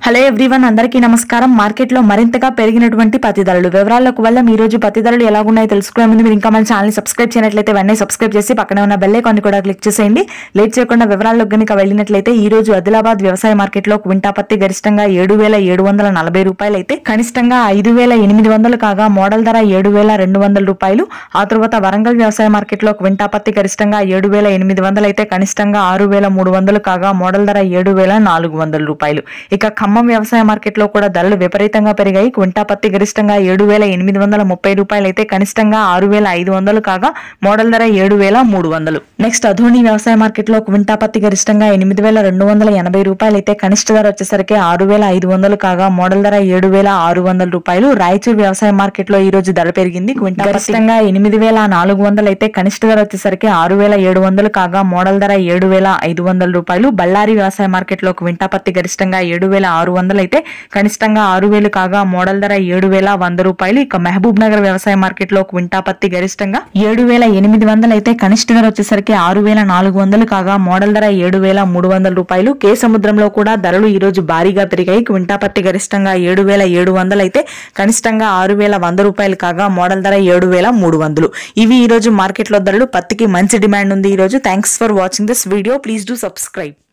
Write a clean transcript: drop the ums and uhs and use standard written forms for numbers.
Hello everyone, అందరికీ నమస్కారం. Market లో మరింతగా పెరిగినటువంటి పత్తి ధరలు వివరాలకు వల్ల ఈ రోజు పత్తి ధరలు ఎలా ఉన్నాయో తెలుసుకునే ముందు మీరు ఇంకా మన ఛానల్ ని సబ్స్క్రైబ్ చేయనట్లయితే వెంటనే సబ్స్క్రైబ్ చేసి పక్కనే ఉన్న బెల్ ఐకాన్ ని కూడా క్లిక్ చేసేయండి. లేట్ చేయకుండా వివరాల్లోకి గనుక వెళ్ళినట్లయితే ఈ రోజు ఆదిలాబాద్ వ్యవసాయ మార్కెట్ లో క్వింటా పత్తి గరిష్టంగా 7,740 రూపాయలు అయితే కనిష్టంగా 5,800 కాగా మోడల్ ధర 7,200 రూపాయలు. ఆ తర్వాత వరంగల్ వ్యవసాయ మార్కెట్ లో క్వింటా పత్తి గరిష్టంగా 7,800 అయితే కనిష్టంగా 6,300 కాగా మోడల్ ధర 7,400 రూపాయలు. ఇక ఖమ్మం వ్యవసాయ మార్కెట్ లో కూడా ధరలు విపరీతంగా పెరిగాయి. క్వింటా పత్తి గరిష్టంగా 7,830 రూపాయలు అయితే కనిష్టంగా 6,500 కాగా మోడల్ ధర 7,300. నెక్స్ట్ అధోని వ్యవసాయ మార్కెట్ లో క్వింటా పత్తి గరిష్టంగా 8,280 రూపాయలు అయితే కనిష్ట ధర వచ్చేసరికి 6,500 కాగా మోడల్ ధర 7,600 రూపాయలు. రాయచూర్ వ్యవసాయ మార్కెట్ లో ఈ రోజు ధర పెరిగింది. క్వింటా గరిష్టంగా 8,400 అయితే కనిష్ట ధర వచ్చేసరికి 6,700 కాగా మోడల్ ధర 7,500 రూపాయలు. బళ్ళారి వ్యవసాయ మార్కెట్ లో క్వింటా పత్తి గరిష్టంగా 7,600 అయితే కనిష్టంగా 6,000 కాగా మోడల్ ధర 7,100 రూపాయలు. ఇక మహబూబ్ నగర్ వ్యవసాయ మార్కెట్ లో క్వింటా పత్తి గరిష్టంగా 7,800 అయితే కనిష్ట ధర వచ్చేసరికి 6,400 కాగా మోడల్ ధర 7,300 రూపాయలు. కే సముద్రంలో కూడా ధరలు ఈ రోజు భారీగా పెరిగాయి. క్వింటా పత్తి గరిష్టంగా 7,700 అయితే కనిష్టంగా 6,100 రూపాయలు కాగా మోడల్ ధర 7,300. ఇవి ఈ రోజు మార్కెట్ లో ధరలు. పత్తికి మంచి డిమాండ్ ఉంది ఈ రోజు. Thanks for watching this video. Please do subscribe.